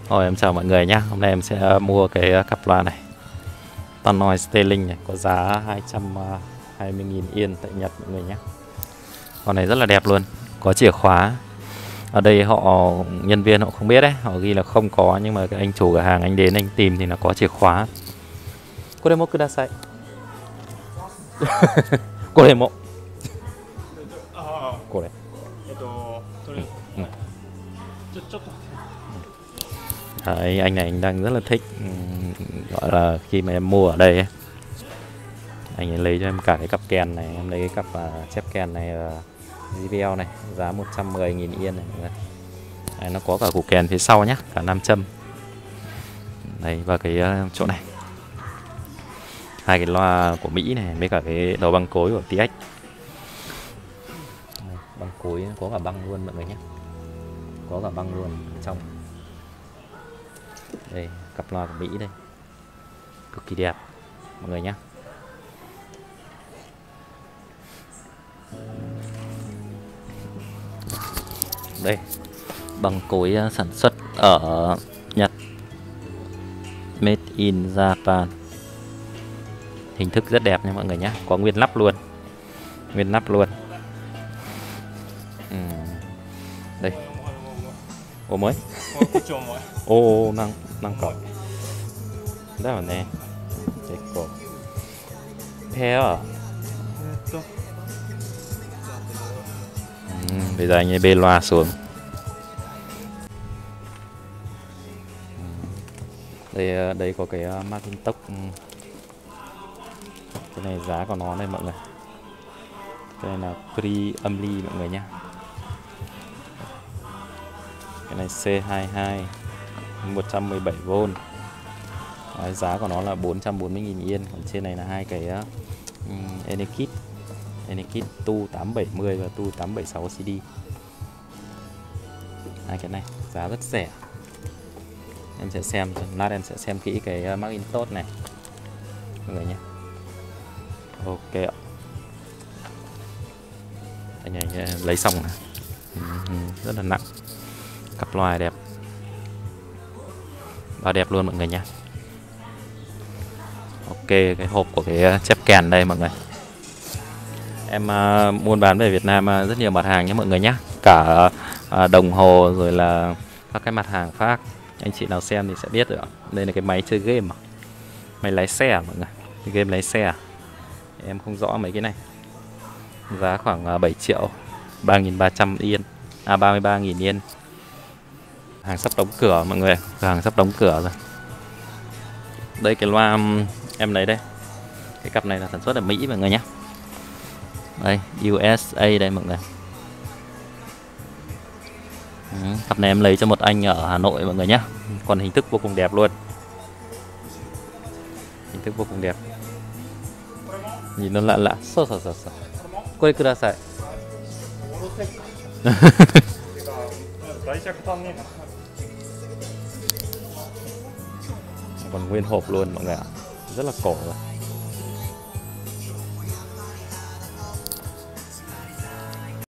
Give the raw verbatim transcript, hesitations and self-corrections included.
Rồi em chào mọi người nhé. Hôm nay em sẽ mua cái cặp loa này, Tannoy Sterling này, có giá hai trăm hai mươi nghìn yên tại Nhật mọi người nhé. Con này rất là đẹp luôn, có chìa khóa. Ở đây họ nhân viên họ không biết đấy, họ ghi là không có, nhưng mà cái anh chủ cửa hàng anh đến anh tìm thì là có chìa khóa. Cô demo kudasai. Cô demo. Cô đấy. Đấy, anh này anh đang rất là thích, gọi là khi mà em mua ở đây ấy, anh ấy lấy cho em cả cái cặp kèn này, em lấy cái cặp uh, chép kèn này uh, gi bê lờ này, giá một trăm mười nghìn yên này. Đấy, nó có cả củ kèn phía sau nhé, cả nam châm đây, và cái uh, chỗ này hai cái loa của Mỹ này, với cả cái đầu băng cối của tê ích. Đây, băng cối có cả băng luôn mọi người nhé, có cả băng luôn ở trong. Đây, cặp loa của Mỹ đây, cực kỳ đẹp mọi người nhé. Đây, băng cối sản xuất ở Nhật, made in Japan. Hình thức rất đẹp nha mọi người nhé, có nguyên nắp luôn, nguyên nắp luôn. Ừ. Đây, ô mới, ô năng năng cỏ, đó là nè, cái cổ, theo à. Ừ, bây giờ anh ấy bê loa xuống. Đây đây có cái Macintosh, cái này giá của nó đây mọi người, cái này là pre-amly mọi người nhé. Cái này C hai mươi hai một trăm mười bảy vôn. Đấy, giá của nó là bốn trăm bốn mươi nghìn yên. Còn trên này là hai cái um, Enekit Enekit Tu tám bảy mươi và Tu tám bảy sáu xê đê. Hai cái này giá rất rẻ. Em sẽ xem, lát em sẽ xem kỹ cái Macintosh này mọi người nhé. Ok ạ. Anh này lấy xong này. Rất là nặng, cặp loa đẹp, và đẹp luôn mọi người nhé. Ok, cái hộp của cái chép kèn đây mọi người. Em uh, buôn bán về Việt Nam uh, rất nhiều mặt hàng nhé mọi người nhé, cả uh, đồng hồ rồi là các cái mặt hàng khác. Anh chị nào xem thì sẽ biết rồi. Đây là cái máy chơi game, máy lái xe à, mọi người, cái game lái xe à? Em không rõ mấy cái này. Giá khoảng uh, bảy triệu, ba nghìn ba trăm yên, à ba mươi ba nghìn yên. Hàng sắp đóng cửa mọi người, hàng sắp đóng cửa rồi. Đây cái loa em lấy đây, cái cặp này là sản xuất ở Mỹ mọi người nhé. Đây u ét a đây mọi người. Ừ, cặp này em lấy cho một anh ở Hà Nội mọi người nhé. Còn hình thức vô cùng đẹp luôn, hình thức vô cùng đẹp, nhìn nó lạ lạ. So so so so. Kore kudasai. Còn nguyên hộp luôn mọi người ạ, rất là cổ rồi.